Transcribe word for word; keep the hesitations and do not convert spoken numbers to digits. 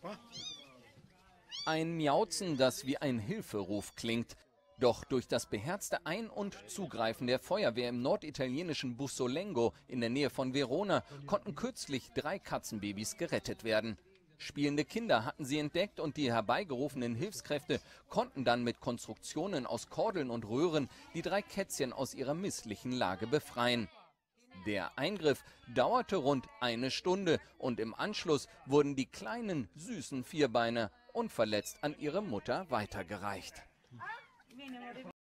Ein Miauzen, das wie ein Hilferuf klingt. Doch durch das beherzte Ein- und Zugreifen der Feuerwehr im norditalienischen Bussolengo in der Nähe von Verona konnten kürzlich drei Katzenbabys gerettet werden. Spielende Kinder hatten sie entdeckt und die herbeigerufenen Hilfskräfte konnten dann mit Konstruktionen aus Kordeln und Röhren die drei Kätzchen aus ihrer misslichen Lage befreien. Der Eingriff dauerte rund eine Stunde und im Anschluss wurden die kleinen, süßen Vierbeiner unverletzt an ihre Mutter weitergereicht.